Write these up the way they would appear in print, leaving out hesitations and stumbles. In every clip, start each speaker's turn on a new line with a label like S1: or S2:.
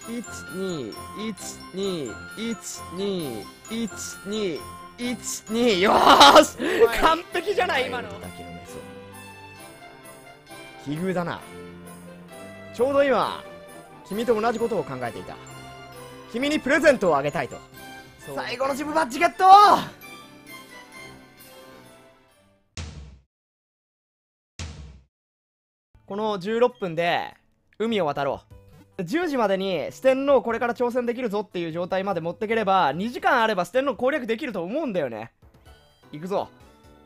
S1: 1212121212よーし完璧じゃない今の。奇遇だな。ちょうど今君と同じことを考えていた。君にプレゼントをあげたいと。最後のジムバッジゲット。この16分で海を渡ろう。10時までに四天王これから挑戦できるぞっていう状態まで持ってければ2時間あれば四天王攻略できると思うんだよね。行くぞ。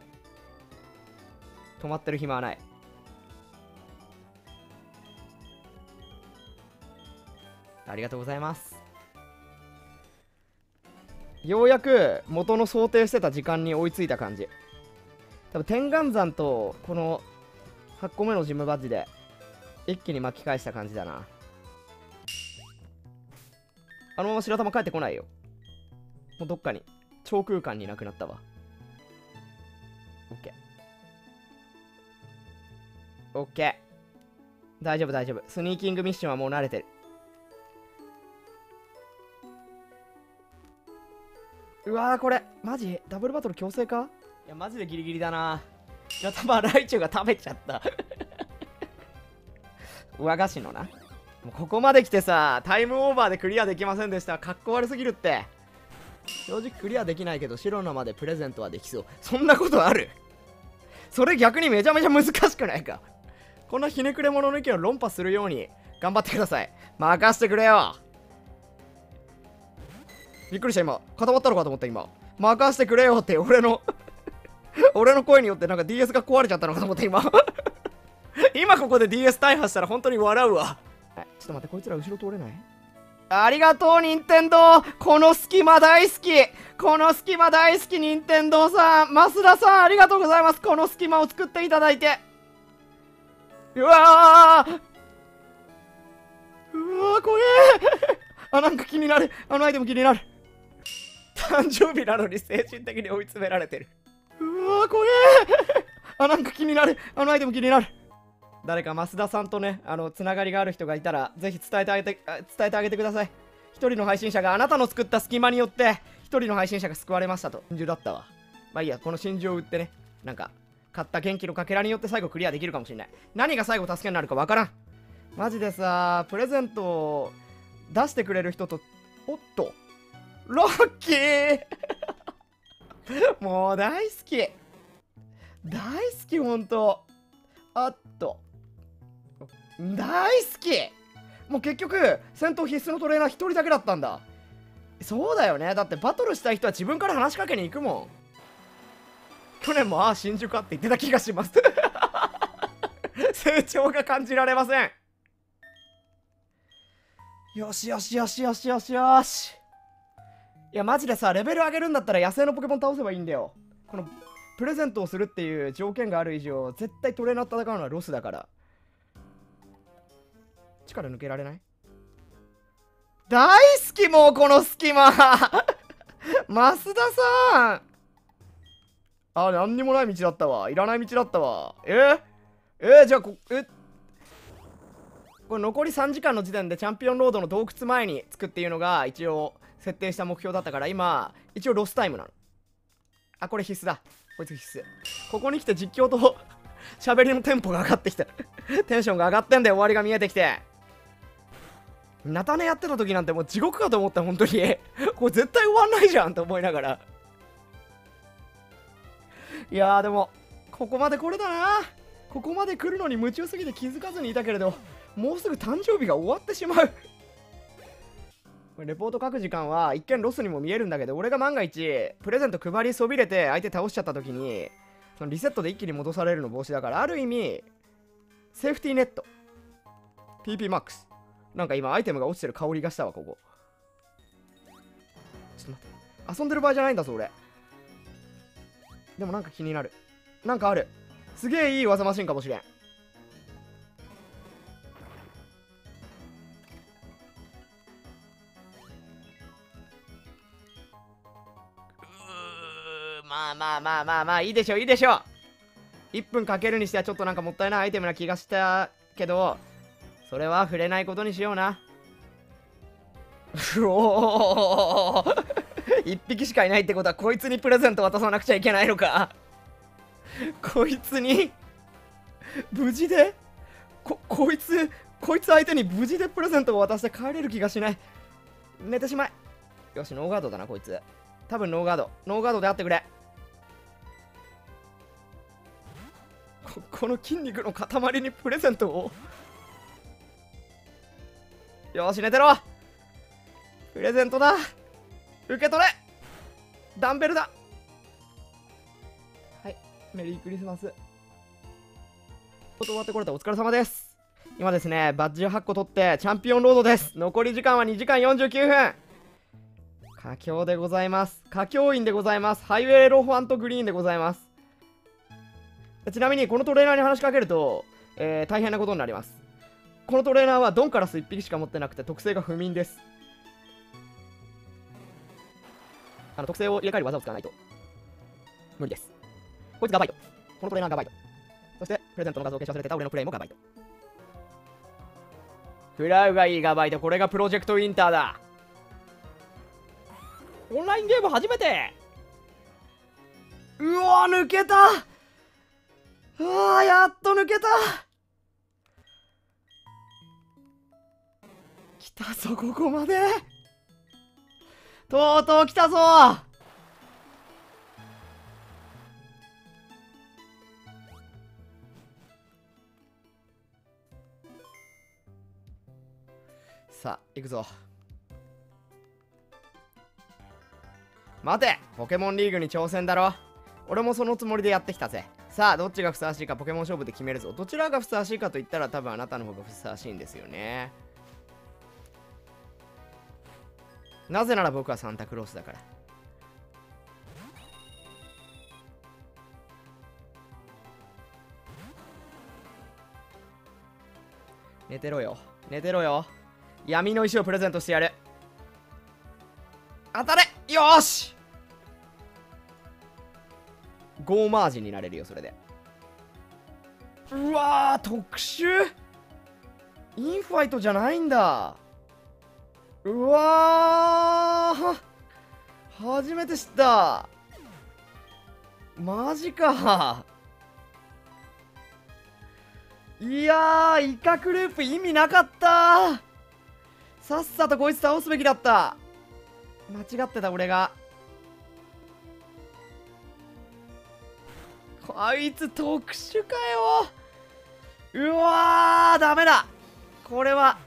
S1: 止まってる暇はない。ありがとうございます。ようやく元の想定してた時間に追いついた感じ。多分天眼山とこの8個目のジムバッジで一気に巻き返した感じだな。あのまま白玉帰ってこないよ。もうどっかに超空間にいなくなったわ。オッケーオッケー、大丈夫大丈夫。スニーキングミッションはもう慣れてる。うわー、これマジダブルバトル強制か。いやマジでギリギリだな。白玉ライチュウが食べちゃった和菓子のな。もうここまで来てさ、タイムオーバーでクリアできませんでした。かっこ悪すぎるって。正直クリアできないけど白のまでプレゼントはできそう。そんなことある？それ逆にめちゃめちゃ難しくないか。こんなひねくれ者の意見を論破するように頑張ってください。任せてくれよ。びっくりした。今固まったのかと思った。今任せてくれよって俺の俺の声によってなんか DS が壊れちゃったのかと思った今今ここで DS 大破したら本当に笑うわ。ちょっと待って、こいつら後ろ通れない？ありがとう任天堂。この隙間大好き。この隙間大好き任天堂さん、増田さんありがとうございます。この隙間を作っていただいて。うわーうわー怖えあ、なんか気になる。あのアイテム気になる。誕生日なのに精神的に追い詰められてる。うわー怖えあ、なんか気になる。あのアイテム気になる。誰か増田さんとね、つながりがある人がいたらぜひ伝えてあげてください。一人の配信者があなたの作った隙間によって一人の配信者が救われましたと。真珠だったわ。まあいいや、この真珠を売ってね、なんか買った元気のかけらによって最後クリアできるかもしれない。何が最後助けになるかわからん。マジでさ、プレゼントを出してくれる人と、おっとロッキーもう大好き大好きほんと。あっと大好き。もう結局戦闘必須のトレーナー一人だけだったんだ。そうだよね。だってバトルしたい人は自分から話しかけに行くもん。去年も新宿かって言ってた気がします成長が感じられません。よしよしよしよしよしよし。いやマジでさ、レベル上げるんだったら野生のポケモン倒せばいいんだよ。このプレゼントをするっていう条件がある以上絶対トレーナーと戦うのはロスだから。力抜けられない？大好きもうこの隙間増田さん。あ、なんにもない道だったわ。いらない道だったわ。じゃあこれ残り3時間の時点でチャンピオンロードの洞窟前に着くっていうのが一応設定した目標だったから、今一応ロスタイムなの。あ、これ必須だ。こいつ必須。ここに来て実況と喋りのテンポが上がってきたテンションが上がってんだよ。終わりが見えてきて。ナタネやってた時なんてもう地獄かと思った。本当にこれ絶対終わんないじゃんと思いながら。いやーでもここまでこれだな。ここまで来るのに夢中すぎて気づかずにいたけれど、もうすぐ誕生日が終わってしまうこれレポート書く時間は一見ロスにも見えるんだけど、俺が万が一プレゼント配りそびれて相手倒しちゃった時にそのリセットで一気に戻されるの防止だから、ある意味セーフティーネット TPMAX。 なんか今アイテムが落ちてる香りがしたわ。ここちょっと待って、遊んでる場合じゃないんだぞ俺。でもなんか気になる。なんかある。すげえいい技マシンかもしれん。まあいいでしょいいでしょ。1分かけるにしてはちょっとなんかもったいないアイテムな気がしたけど、それは触れないことにしような。 うおー1匹しかいないってことはこいつにプレゼント渡さなくちゃいけないのか。こいつに無事でこいつ相手に無事でプレゼントを渡して帰れる気がしない。寝てしまえ。よし、ノーガードだなこいつ。多分ノーガードであってくれ。この筋肉の塊にプレゼントを。よし、寝てろ。プレゼントだ。受け取れ。ダンベルだ。はい、メリークリスマス。終わってこれた。お疲れ様です。今ですね、バッジを8個取ってチャンピオンロードです。残り時間は2時間49分。佳境でございます。佳境院でございます。ハイウェイローファントグリーンでございます。ちなみにこのトレーナーに話しかけると、大変なことになります。このトレーナーはドンカラス1匹しか持ってなくて特性が不眠です。特性を入れ替える技を使わないと無理です。こいつガバイト。このトレーナーガバイト。そしてプレゼントの画像を消し忘れてた俺のプレイもガバイト。食らうがいいガバイト。これがプロジェクトウィンターだ。オンラインゲーム初めて。うわ抜けた。やっと抜けた。来たぞここまで。とうとう来たぞ。さあ行くぞ。待て、ポケモンリーグに挑戦だろ。俺もそのつもりでやってきたぜ。さあどっちがふさわしいかポケモン勝負で決めるぞ。どちらがふさわしいかと言ったら多分あなたの方がふさわしいんですよね。なぜなら僕はサンタクロースだから。寝てろよ寝てろよ。闇の石をプレゼントしてやる。当たれ。よーし、ゴーマージになれるよそれで。うわー特殊インファイトじゃないんだ。うわー初めて知った。マジか。いやーイカクループ意味なかった。さっさとこいつ倒すべきだった。間違ってた俺が。あいつ特殊かよ。うわーダメだこれは。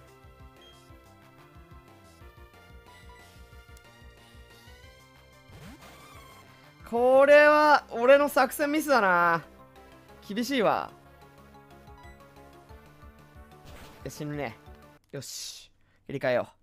S1: これは俺の作戦ミスだな。厳しいわ。死ぬね。よし切り替えよ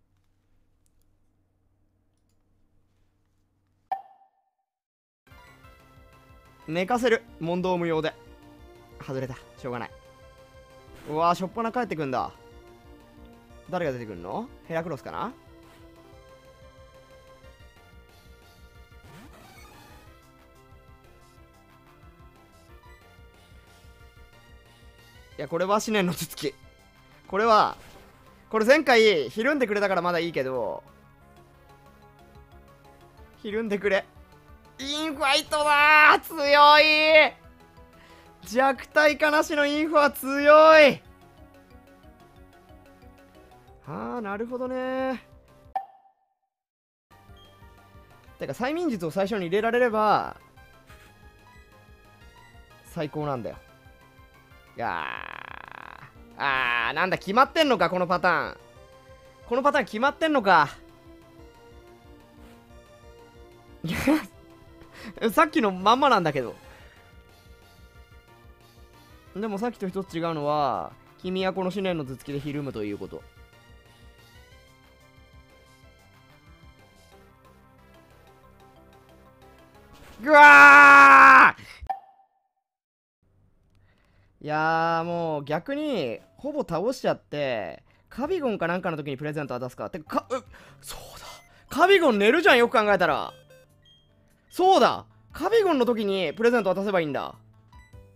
S1: う。寝かせる。問答無用で外れた。しょうがない。うわーしょっぱな帰ってくんだ。誰が出てくんの。ヘラクロスかな。いやこれは思念の頭突き。これ前回ひるんでくれたからまだいいけど、ひるんでくれ。インファイトだー強い。弱体化なしのインフは強い。なるほどね。てか催眠術を最初に入れられれば最高なんだよ。なんだ決まってんのかこのパターン。このパターン決まってんのか。さっきのまんまなんだけど。でもさっきと一つ違うのは君はこの思念の頭突きでひるむということ。ぐわー。いやーもう逆にほぼ倒しちゃってカビゴンかなんかの時にプレゼント渡すか。てかそうだカビゴン寝るじゃんよく考えたら。そうだカビゴンの時にプレゼント渡せばいいんだ。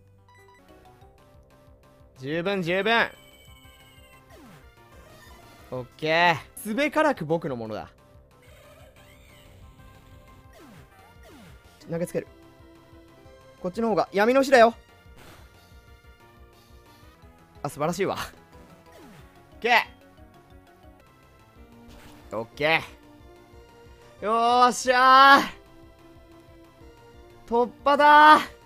S1: 十分十分。 オッケー。すべからく僕のものだ。投げつける。こっちの方が闇の石だよ。あ、素晴らしいわ。オッケー。オッケー。よーしゃー。突破だー。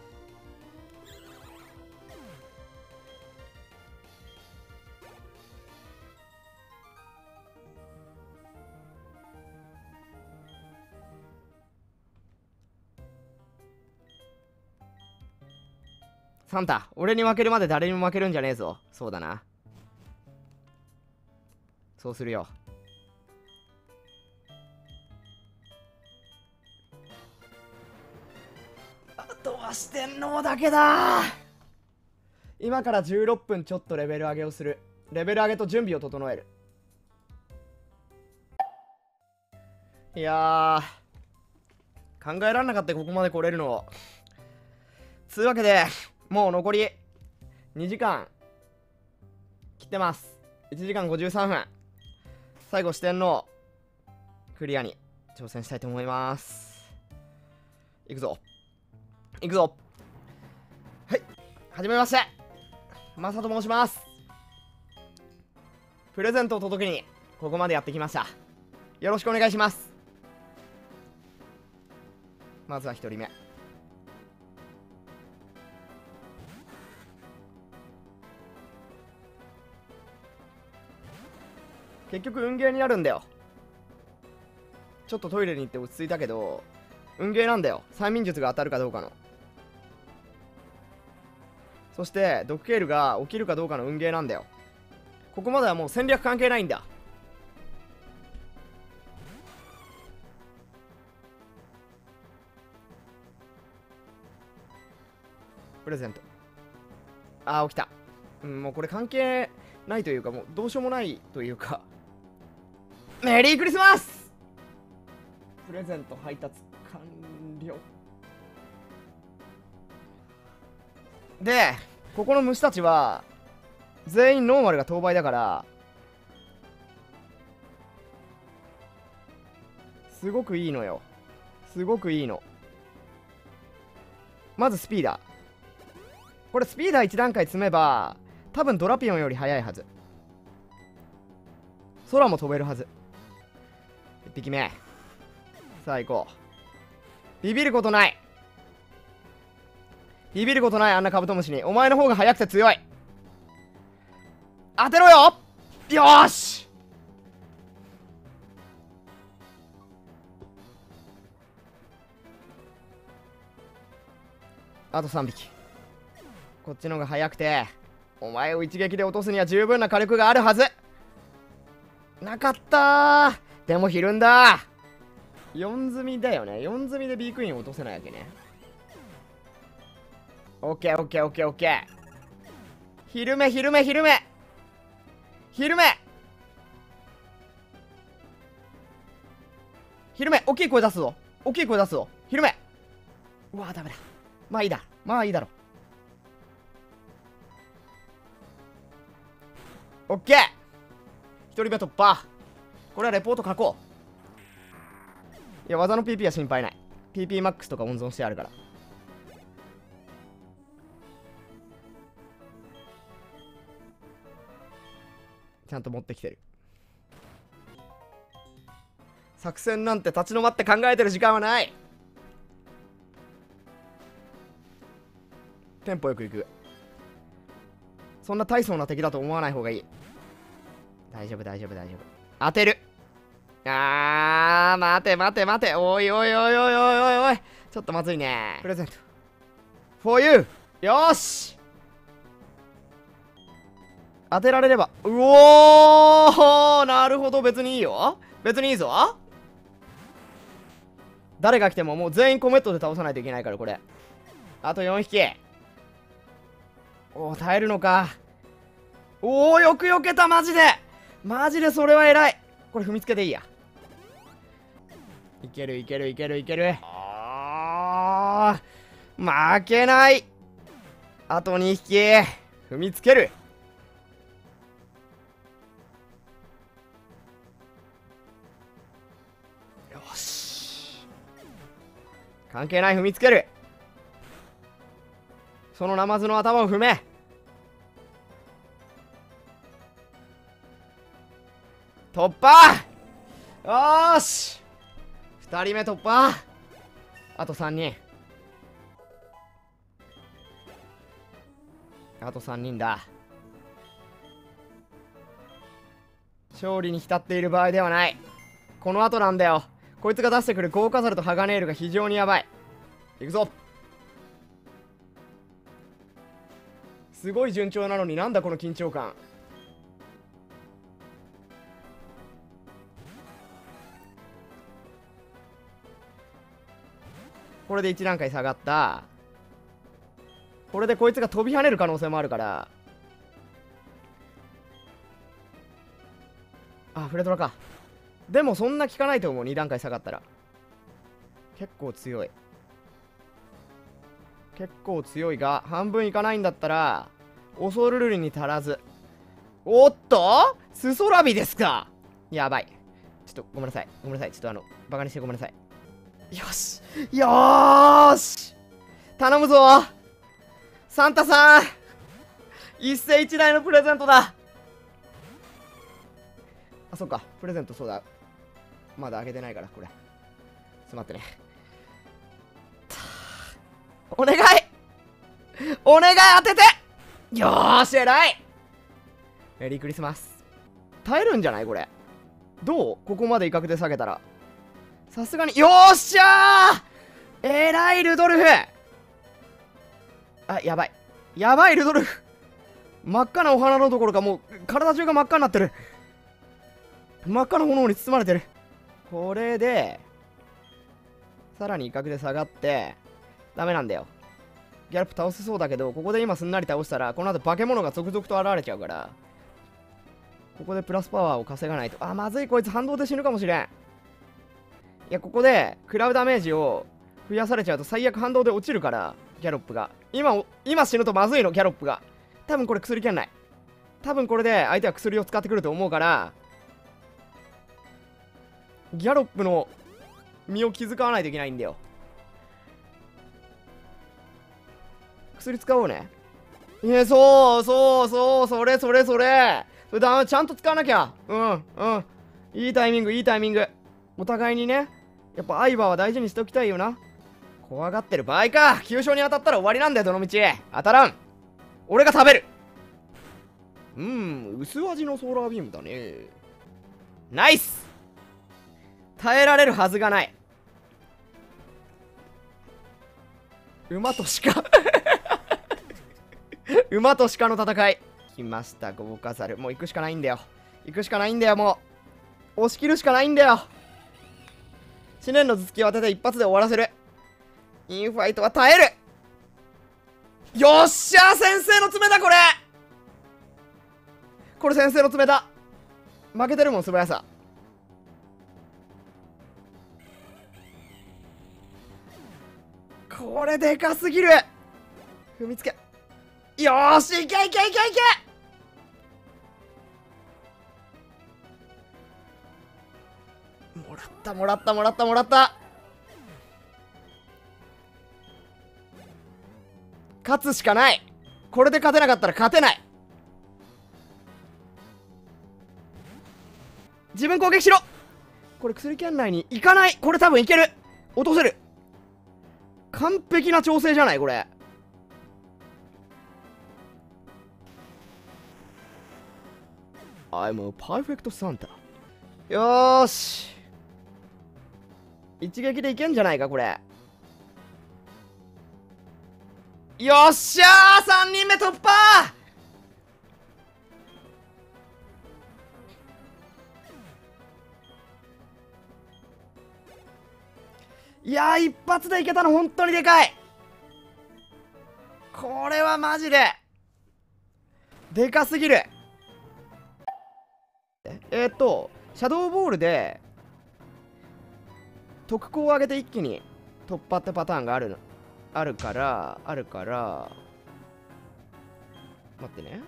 S1: サンタ、俺に負けるまで誰にも負けるんじゃねえぞ。そうだな。そうするよ。あとは四天王だけだ。今から16分ちょっとレベル上げをする。レベル上げと準備を整える。いやー、考えらんなかったここまで来れるの。つうわけで、もう残り2時間切ってます。1時間53分。最後四天王クリアに挑戦したいと思います。いくぞいくぞ。はい、はじめまして、マサと申します。プレゼントを届けにここまでやってきました。よろしくお願いします。まずは1人目。結局運ゲーになるんだよ。ちょっとトイレに行って落ち着いたけど、運ゲーなんだよ。催眠術が当たるかどうかの。そしてドッケールが起きるかどうかの運ゲーなんだよ。ここまではもう戦略関係ないんだ。プレゼント。あー、起きた。もうこれ関係ないというか、もうどうしようもないというか。メリークリスマス。プレゼント配達完了で、ここの虫たちは全員ノーマルが当倍だから、すごくいいのよ。すごくいいの。まずスピーダー。これスピーダー1段階積めば多分ドラピオンより速いはず。空も飛べるはず。1匹目。さあ行こう。ビビることない。ビビることない。あんなカブトムシに。お前の方が速くて強い。当てろよ。よーし。あと3匹。こっちの方が速くて、お前を一撃で落とすには十分な火力があるはず。なかったー。でもひるんだ。4積みだよね。4積みでビークイーン落とせないわけね。オッケーオッケーオッケーオッケー。昼目昼目昼目昼目昼目。大きい声出すぞ。大きい声出すぞ。昼目。うわ、ダメだ。まあいいだ。まあいいだろ。オッケー。1人目突破。これはレポート書こう。いや、技の PP は心配ない。PPMAX とか温存してあるから。ちゃんと持ってきてる。作戦なんて立ち止まって考えてる時間はない。テンポよくいく。そんな大層な敵だと思わない方がいい。大丈夫大丈夫大丈夫。当てる。待て待て待て。おいおいおいおいおいおいおい。ちょっとまずいね。プレゼント for you。 よーし、当てられれば。うおー、なるほど。別にいいよ。別にいいぞ。誰が来てももう全員コメットで倒さないといけないから。これあと4匹。おお、耐えるのか。おお、よくよけた。マジでマジでそれは偉い。これ踏みつけていいや。いけるいけるいけるいける。あー、負けない。あと2匹踏みつける。 よし、関係ない、踏みつける。そのナマズの頭を踏め。突破。よーし、2人目突破。あと3人。あと3人だ。勝利に浸っている場合ではない。この後なんだよ。こいつが出してくるゴーカザルとハガネールが非常にやばい。いくぞ。すごい順調なのになんだこの緊張感。これで1段階下がった。これでこいつが飛び跳ねる可能性もあるから。あ、フレトラか。でもそんな効かないと思う。2段階下がったら結構強い。結構強いが、半分いかないんだったら恐るるに足らず。おっと、スソラビですか。やばい。ちょっとごめんなさい、ごめんなさい。ちょっとバカにしてごめんなさい。よしよーし、頼むぞサンタさん、一世一代のプレゼントだ。あ、そっか、プレゼントそうだ、まだあげてないから。これちょっと待ってね。お願いお願い、当てて。よーし、偉い。メリークリスマス。耐えるんじゃないこれ。どう、ここまで威嚇で下げたらさすがに。よーっしゃー、偉いルドルフ。あ、やばいやばい、ルドルフ。真っ赤なお花のところか、もう体中が真っ赤になってる。真っ赤な炎に包まれてる。これでさらに威嚇で下がってダメなんだよ。ギャロップ倒せそうだけど、ここで今すんなり倒したらこの後化け物が続々と現れちゃうから、ここでプラスパワーを稼がないと。あ、まずい、こいつ反動で死ぬかもしれん。いや、ここで食らうダメージを増やされちゃうと最悪反動で落ちるから、ギャロップが今死ぬとまずいの。ギャロップが多分これ薬キャンない。多分これで相手は薬を使ってくると思うから、ギャロップの身を気遣わないといけないんだよ。薬使おうね。そうそうそう、それそれそれ。それだ、ちゃんと使わなきゃ。うんうん、いいタイミング、いいタイミング。お互いにね、やっぱ相葉は大事にしておきたいよな。怖がってる場合か。急所に当たったら終わりなんだよ、どの道。当たらん。俺が食べる。薄味のソーラービームだね。ナイス。耐えられるはずがない。馬と鹿馬と鹿の戦い。来ました、ゴーカザル。もう行くしかないんだよ。行くしかないんだよ。もう押し切るしかないんだよ。試練の頭突きを当てて一発で終わらせる。インファイトは耐える。よっしゃー、先生の爪だ。これ先生の爪だ。負けてるもん、素早さ。これでかすぎる。踏みつけ。よーし、いけいけいけいけ。もらったもらったもらったもらった。勝つしかない。これで勝てなかったら勝てない。自分攻撃しろ。これ薬キャン内に行かない。これ多分いける。落とせる。完璧な調整じゃないこれ。I'm a perfect Santa。 よーし、一撃でいけんじゃないかこれ。よっしゃー、3人目突破。いやー、一発でいけたの本当にでかい。これはマジででかすぎる。シャドーボールで特攻を上げて一気に突破ってパターンがあるから待ってね。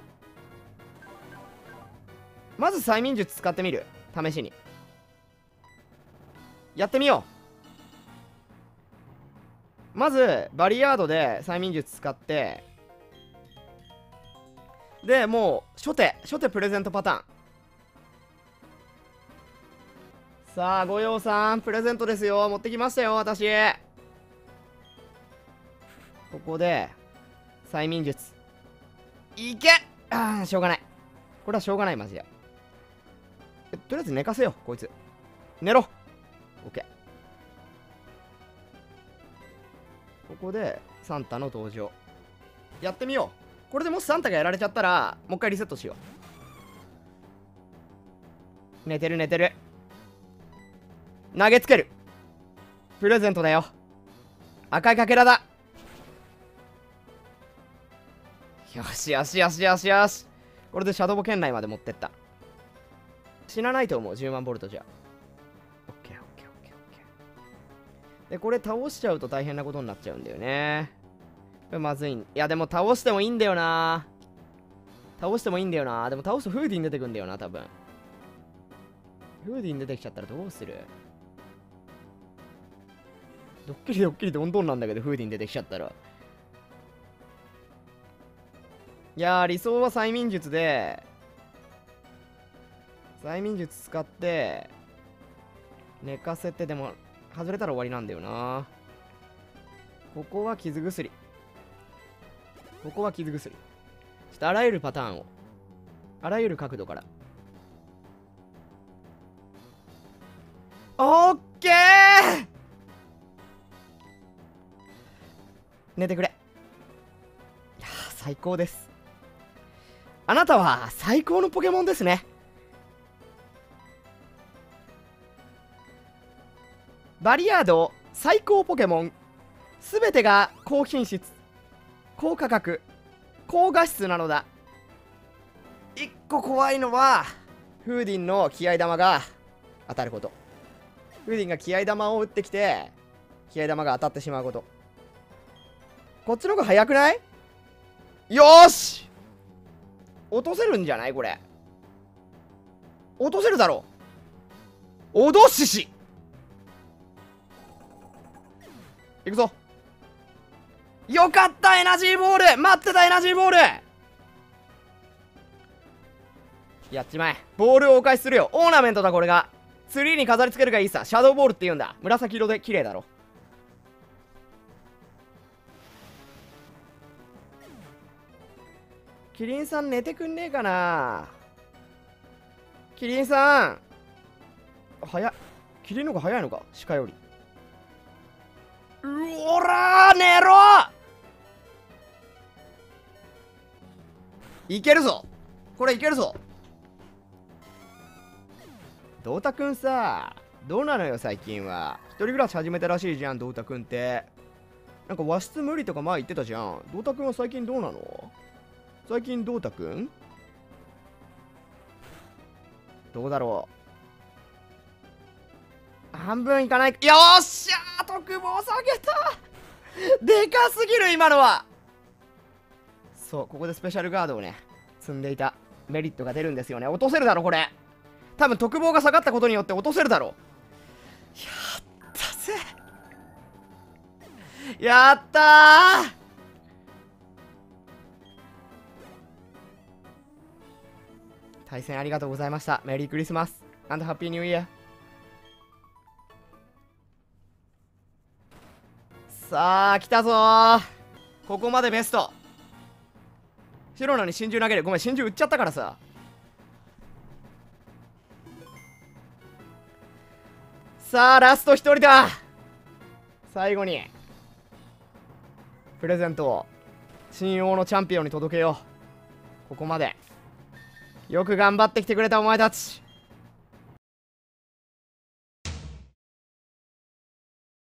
S1: まず催眠術使ってみる、試しに。 やってみよう。まずバリアードで催眠術使って、でもう初手プレゼントパターン。さあご用さんプレゼントですよ。持ってきましたよ私。ここで催眠術いけ。しょうがない。これはしょうがないマジで。とりあえず寝かせようこいつ。寝ろ。オッケー。ここでサンタの登場やってみよう。これでもしサンタがやられちゃったらもう一回リセットしよう。寝てる寝てる。投げつける。プレゼントだよ。赤いかけらだ。よしよしよしよしよし。これでシャドウ圏内まで持ってった。死なないと思う。10万ボルトじゃ。オッケーオッケーオッケーオッケー。でこれ倒しちゃうと大変なことになっちゃうんだよね。これまずい。いやでも倒してもいいんだよな。倒してもいいんだよな。でも倒すとフーディン出てくんだよな多分。フーディン出てきちゃったらどうする。ドッキリドッキリどんどんなんだけどフーディン出てきちゃったら。いやー理想は催眠術で催眠術使って寝かせて、でも外れたら終わりなんだよな。ここは傷薬。ここは傷薬。ちょっとあらゆるパターンを、あらゆる角度から。オッケー。寝てくれ。いやー最高です。あなたは最高のポケモンですね。バリアード最高ポケモン。すべてが高品質、高価格、高画質なのだ。一個怖いのはフーディンの気合玉が当たること。フーディンが気合玉を打ってきて気合玉が当たってしまうこと。こっちの方が早くない？よーし、落とせるんじゃないこれ。落とせるだろう。おどししいくぞ。よかった。エナジーボール待ってた。エナジーボールやっちまえ。ボールをお返しするよ。オーナメントだこれが。ツリーに飾り付けるがいいさ。シャドーボールって言うんだ。紫色で綺麗だろ。キリンさん寝てくんねえかな。キリンさん早っ。キリンの方が早いのか鹿より。おらー寝ろ。いけるぞこれ。いけるぞ。ドータくんさ、どうなのよ最近は。一人暮らし始めたらしいじゃんドータくんって。なんか和室無理とか前言ってたじゃん。ドータくんは最近どうなの。最近ドータくんどうだろう。半分いかない。よっしゃー特防下げた。でかすぎる今のは。そうここでスペシャルガードをね積んでいたメリットが出るんですよね。落とせるだろこれ。多分特防が下がったことによって落とせるだろ。やったぜ。やったー。対戦ありがとうございました。メリークリスマス&ハッピーニューイヤー。さあ来たぞー。ここまでベスト。白野に真珠投げる。ごめん真珠売っちゃったからさ。さあラスト1人だ。最後にプレゼントを新王のチャンピオンに届けよう。ここまでよく頑張ってきてくれたお前たち。